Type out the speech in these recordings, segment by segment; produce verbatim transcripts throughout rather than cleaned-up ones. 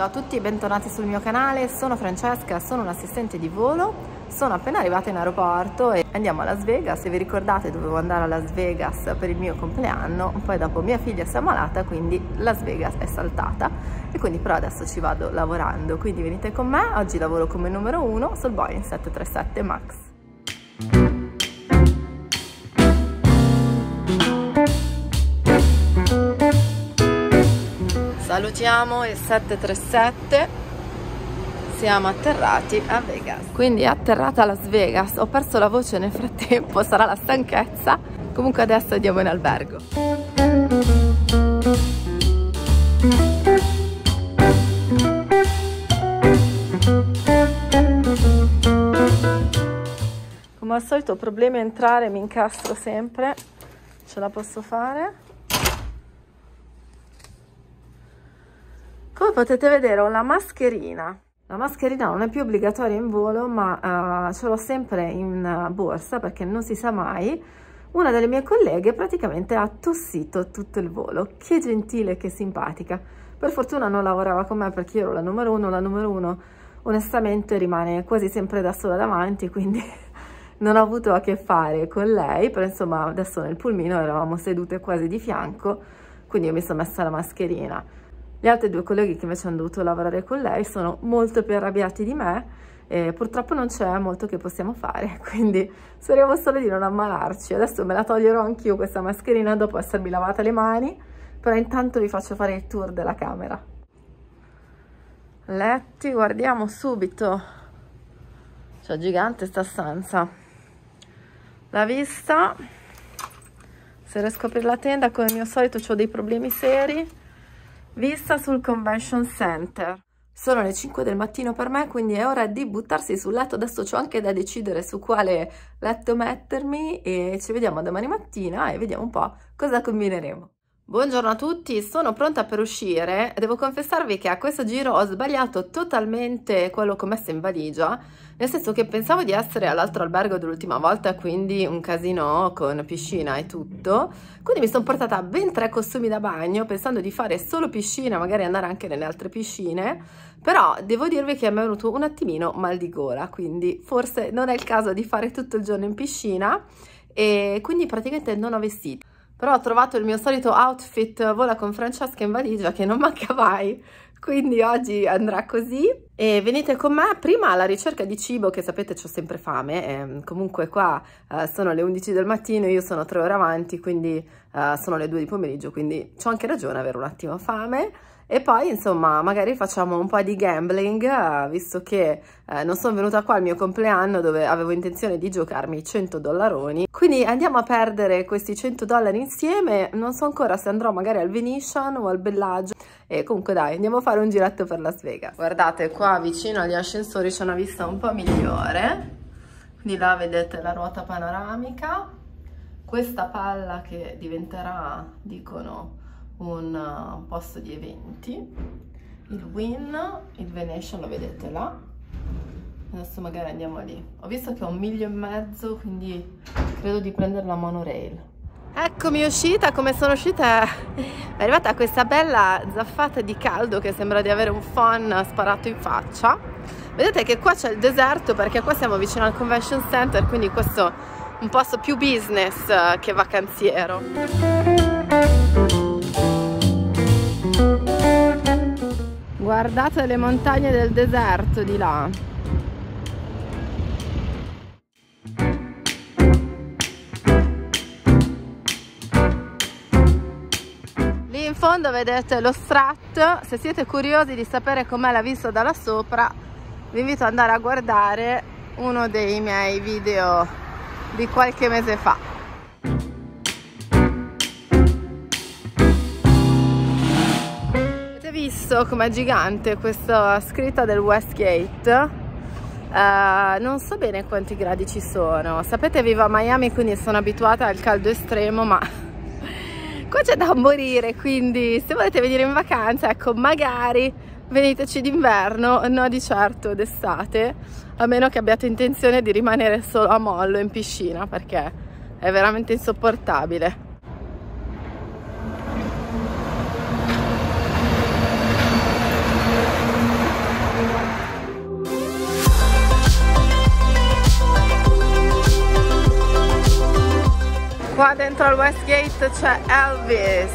Ciao a tutti e bentornati sul mio canale, sono Francesca, sono un'assistente di volo, sono appena arrivata in aeroporto e andiamo a Las Vegas. Se vi ricordate dovevo andare a Las Vegas per il mio compleanno, poi dopo mia figlia si è ammalata, quindi Las Vegas è saltata e quindi però adesso ci vado lavorando, quindi venite con me. Oggi lavoro come numero uno sul Boeing sette tre sette Max. Salutiamo il sette tre sette, siamo atterrati a Vegas. Quindi atterrata a Las Vegas, ho perso la voce nel frattempo, sarà la stanchezza. Comunque adesso andiamo in albergo. Come al solito problemi a entrare, mi incastro sempre, ce la posso fare. Come potete vedere ho la mascherina. La mascherina non è più obbligatoria in volo, ma uh, ce l'ho sempre in uh, borsa perché non si sa mai. Una delle mie colleghe praticamente ha tossito tutto il volo. Che gentile, che simpatica. Per fortuna non lavorava con me perché io ero la numero uno. La numero uno onestamente rimane quasi sempre da sola davanti, quindi non ho avuto a che fare con lei. Però insomma adesso nel pulmino eravamo sedute quasi di fianco, quindi io mi sono messa la mascherina. Gli altri due colleghi che invece hanno dovuto lavorare con lei sono molto più arrabbiati di me e purtroppo non c'è molto che possiamo fare, quindi speriamo solo di non ammalarci. Adesso me la toglierò anch'io questa mascherina dopo essermi lavata le mani, però intanto vi faccio fare il tour della camera. Letti, guardiamo subito, cioè gigante sta stanza. La vista, se riesco a aprire la tenda come al mio solito ho dei problemi seri. Vista sul Convention Center. Sono le cinque del mattino per me, quindi è ora di buttarsi sul letto. Adesso c'ho anche da decidere su quale letto mettermi e ci vediamo domani mattina e vediamo un po' cosa combineremo. Buongiorno a tutti, sono pronta per uscire. Devo confessarvi che a questo giro ho sbagliato totalmente quello che ho messo in valigia, nel senso che pensavo di essere all'altro albergo dell'ultima volta, quindi un casino con piscina e tutto, quindi mi sono portata ben tre costumi da bagno pensando di fare solo piscina, magari andare anche nelle altre piscine, però devo dirvi che mi è venuto un attimino mal di gola, quindi forse non è il caso di fare tutto il giorno in piscina e quindi praticamente non ho vestiti. Però ho trovato il mio solito outfit vola con Francesca in valigia che non manca mai, quindi oggi andrà così. E venite con me prima alla ricerca di cibo, che sapete c'ho sempre fame, e comunque qua uh, sono le undici del mattino, io sono tre ore avanti, quindi uh, sono le due di pomeriggio, quindi c'ho anche ragione avere un attimo fame. E poi insomma magari facciamo un po' di gambling, uh, visto che uh, non sono venuta qua al mio compleanno dove avevo intenzione di giocarmi cento dollaroni, quindi andiamo a perdere questi cento dollari insieme. Non so ancora se andrò magari al Venetian o al Bellagio, e comunque dai, andiamo a fare un giretto per Las Vegas. Guardate, qua vicino agli ascensori c'è una vista un po' migliore, quindi là vedete la ruota panoramica, questa palla che diventerà, dicono, un uh, posto di eventi, il Wynn, il Venetian lo vedete là. Adesso magari andiamo lì. Ho visto che ho un miglio e mezzo, quindi credo di prendere la monorail. Eccomi uscita. Come sono uscita è arrivata questa bella zaffata di caldo che sembra di avere un phon sparato in faccia. Vedete che qua c'è il deserto perché qua siamo vicino al Convention Center, quindi questo è un posto più business che vacanziero. Guardate le montagne del deserto di là. Lì in fondo vedete lo Strat. Se siete curiosi di sapere com'è la vista da là sopra, vi invito ad andare a guardare uno dei miei video di qualche mese fa. Visto com'è gigante questa scritta del Westgate, uh, non so bene quanti gradi ci sono. Sapete, vivo a Miami, quindi sono abituata al caldo estremo, ma qua c'è da morire, quindi se volete venire in vacanza, ecco, magari veniteci d'inverno, no di certo d'estate, a meno che abbiate intenzione di rimanere solo a mollo in piscina, perché è veramente insopportabile. Qua dentro al Westgate c'è Elvis.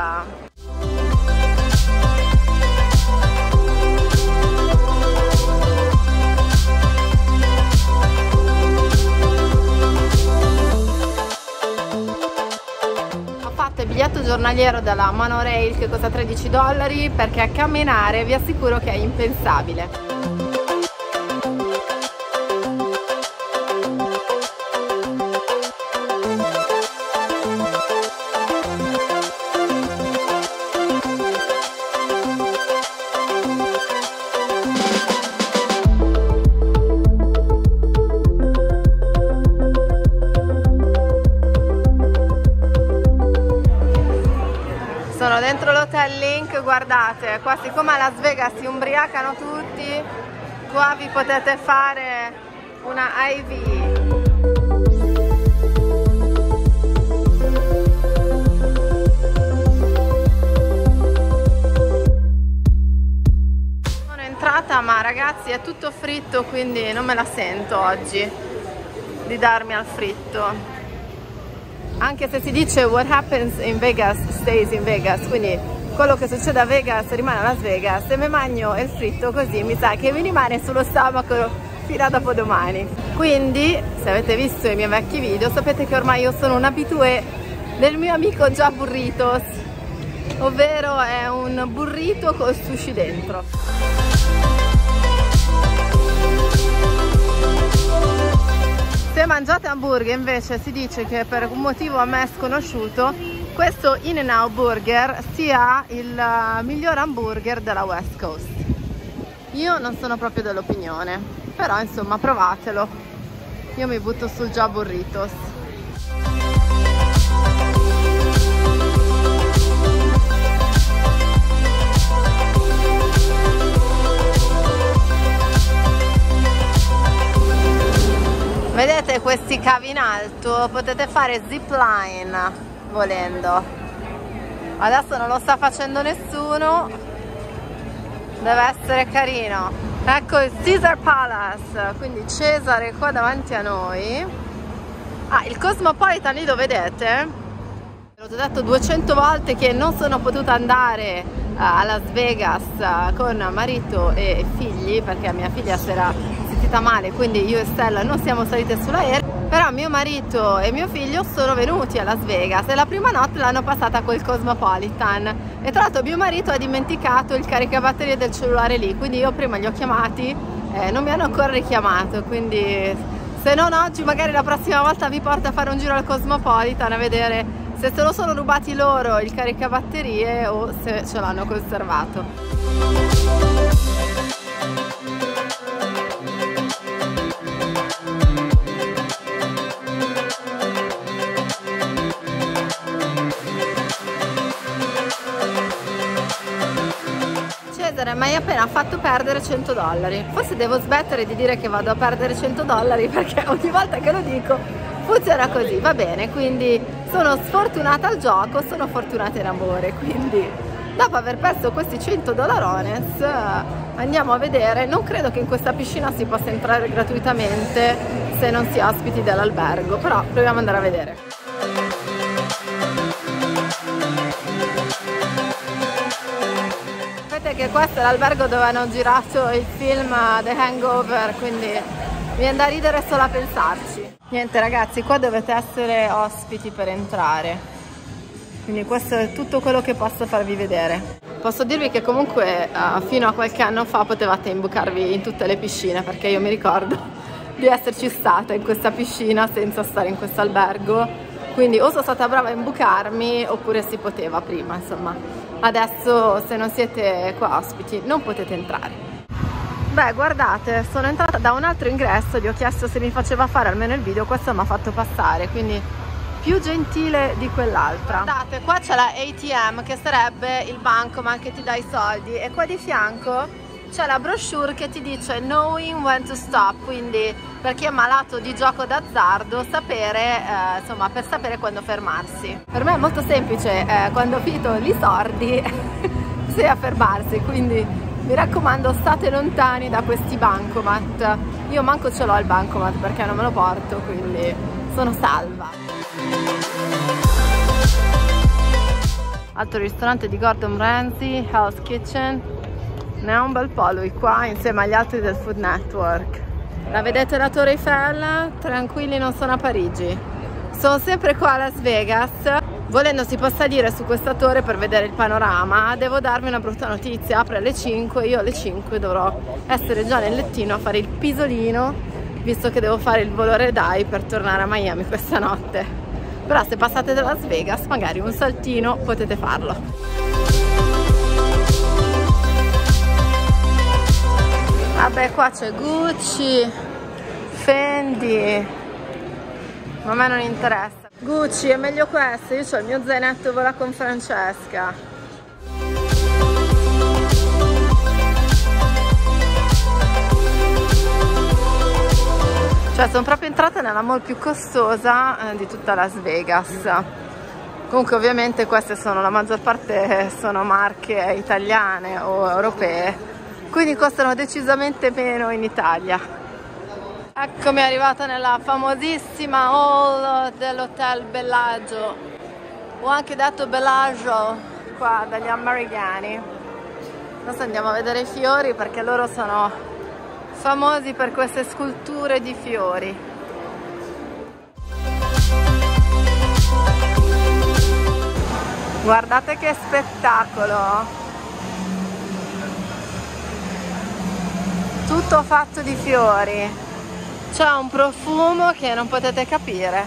Il biglietto giornaliero della monorail che costa tredici dollari, perché a camminare vi assicuro che è impensabile. Sono dentro l'Hotel Link, guardate, qua siccome a Las Vegas si ubriacano tutti, qua vi potete fare una I V. Sono entrata, ma ragazzi è tutto fritto, quindi non me la sento oggi di darmi al fritto. Anche se si dice what happens in Vegas stays in Vegas, quindi quello che succede a Vegas rimane a Las Vegas, e mi mangio il fritto così mi sa che mi rimane sullo stomaco fino a dopodomani. Quindi se avete visto i miei vecchi video sapete che ormai io sono un abitué del mio amico Già Burritos, ovvero è un burrito col sushi dentro. Se mangiate hamburger invece si dice che per un motivo a me sconosciuto questo In-N-Out Burger sia il miglior hamburger della West Coast. Io non sono proprio dell'opinione, però insomma provatelo. Io mi butto sul Già Burritos. Vedete questi cavi in alto? Potete fare zipline volendo. Adesso non lo sta facendo nessuno, deve essere carino. Ecco il Caesar Palace, quindi Cesare qua davanti a noi. Ah, il Cosmopolitan lì lo vedete? L'ho detto duecento volte che non sono potuta andare uh, a Las Vegas uh, con marito e figli, perché mia figlia si era sentita male, quindi io e Stella non siamo salite sull'aereo. Però mio marito e mio figlio sono venuti a Las Vegas e la prima notte l'hanno passata col Cosmopolitan, e tra l'altro mio marito ha dimenticato il caricabatterie del cellulare lì, quindi io prima li ho chiamati, eh, non mi hanno ancora richiamato, quindi se non oggi magari la prossima volta vi porto a fare un giro al Cosmopolitan a vedere se se lo sono rubati loro il caricabatterie o se ce l'hanno conservato. Ma hai appena fatto perdere cento dollari. Forse devo smettere di dire che vado a perdere cento dollari, perché ogni volta che lo dico funziona così. Va bene, quindi sono sfortunata al gioco, sono fortunata in amore. Quindi dopo aver perso questi cento dollarones andiamo a vedere. Non credo che in questa piscina si possa entrare gratuitamente se non si è ospiti dell'albergo, però proviamo ad andare a vedere. Che questo è l'albergo dove hanno girato il film The Hangover, quindi mi viene da ridere solo a pensarci. Niente ragazzi, qua dovete essere ospiti per entrare, quindi questo è tutto quello che posso farvi vedere. Posso dirvi che comunque uh, fino a qualche anno fa potevate imbucarvi in tutte le piscine, perché io mi ricordo di esserci stata in questa piscina senza stare in questo albergo, quindi o sono stata brava a imbucarmi oppure si poteva prima, insomma. Adesso se non siete qua ospiti non potete entrare. Beh guardate, sono entrata da un altro ingresso, gli ho chiesto se mi faceva fare almeno il video, questo mi ha fatto passare, quindi più gentile di quell'altra. Guardate, qua c'è la A T M che sarebbe il bancomat che ti dà i soldi, e qua di fianco c'è la brochure che ti dice knowing when to stop, quindi per chi è malato di gioco d'azzardo sapere, eh, insomma, per sapere quando fermarsi. Per me è molto semplice, eh, quando ho finito i soldi si a fermarsi, quindi mi raccomando state lontani da questi bancomat. Io manco ce l'ho il bancomat perché non me lo porto, quindi sono salva. altro ristorante di Gordon Ramsay, Hell's Kitchen. Ne ha un bel po' lui qua insieme agli altri del Food Network. La vedete la Torre Eiffel? Tranquilli, non sono a Parigi, sono sempre qua a Las Vegas. Volendo si può salire su questa torre per vedere il panorama. Devo darvi una brutta notizia, apre alle cinque, io alle cinque dovrò essere già nel lettino a fare il pisolino, visto che devo fare il volo red-eye per tornare a Miami questa notte. Però se passate da Las Vegas magari un saltino potete farlo. Vabbè, qua c'è Gucci, Fendi, ma a me non interessa. Gucci è meglio questo, io ho il mio zainetto vola con Francesca. Cioè sono proprio entrata nella mall più costosa eh, di tutta Las Vegas. Comunque ovviamente queste sono, la maggior parte sono marche italiane o europee, quindi costano decisamente meno in Italia. Eccomi arrivata nella famosissima hall dell'hotel Bellagio, o anche detto Bellagio qua dagli americani. Adesso andiamo a vedere i fiori perché loro sono famosi per queste sculture di fiori. Guardate che spettacolo! Tutto fatto di fiori. C'è un profumo che non potete capire.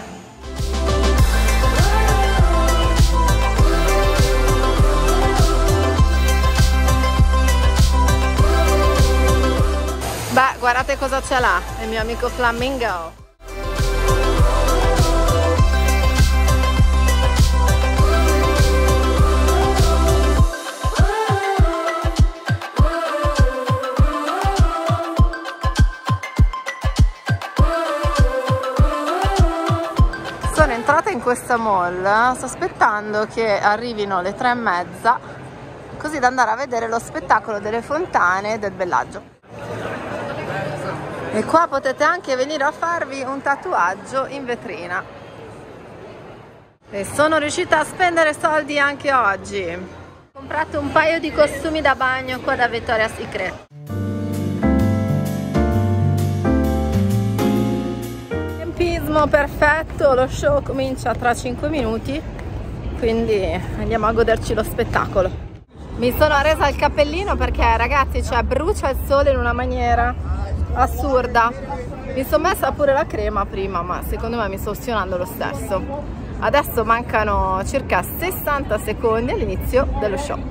Beh, guardate cosa c'è là, il mio amico Flamingo. Sono entrata in questa mall, sto aspettando che arrivino le tre e mezza, così da andare a vedere lo spettacolo delle fontane del Bellagio. E qua potete anche venire a farvi un tatuaggio in vetrina. E sono riuscita a spendere soldi anche oggi. Ho comprato un paio di costumi da bagno qua da Victoria's Secret. Perfetto, lo show comincia tra cinque minuti, quindi andiamo a goderci lo spettacolo. Mi sono resa il cappellino perché ragazzi, cioè, brucia il sole in una maniera assurda. Mi sono messa pure la crema prima, ma secondo me mi sto ostinando lo stesso. Adesso mancano circa sessanta secondi all'inizio dello show.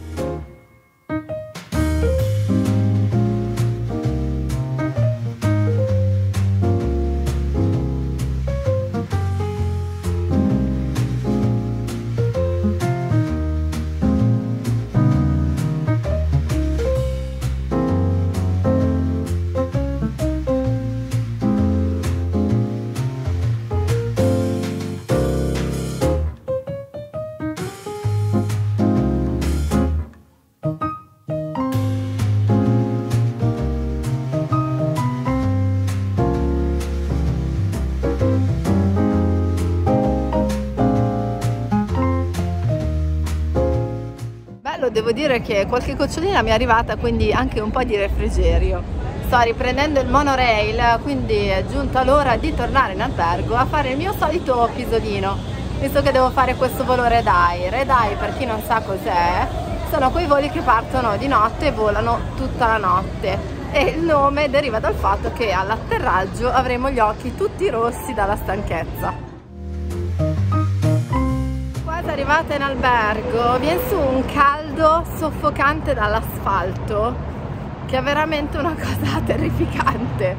Devo dire che qualche gocciolina mi è arrivata, quindi anche un po' di refrigerio. Sto riprendendo il monorail, quindi è giunta l'ora di tornare in albergo a fare il mio solito pisolino, visto che devo fare questo volo red-eye. Red-eye, per chi non sa cos'è, sono quei voli che partono di notte e volano tutta la notte, e il nome deriva dal fatto che all'atterraggio avremo gli occhi tutti rossi dalla stanchezza. Arrivata in albergo, viene su un caldo soffocante dall'asfalto che è veramente una cosa terrificante.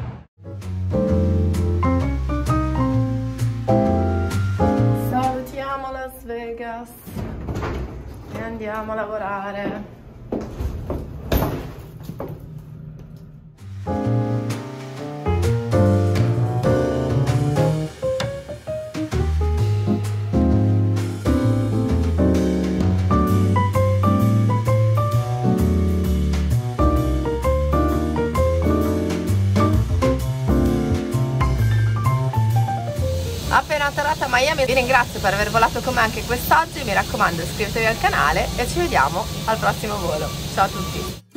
Salutiamo Las Vegas e andiamo a lavorare. Appena volata a Miami. Vi ringrazio per aver volato con me anche quest'oggi, mi raccomando iscrivetevi al canale e ci vediamo al prossimo volo. Ciao a tutti!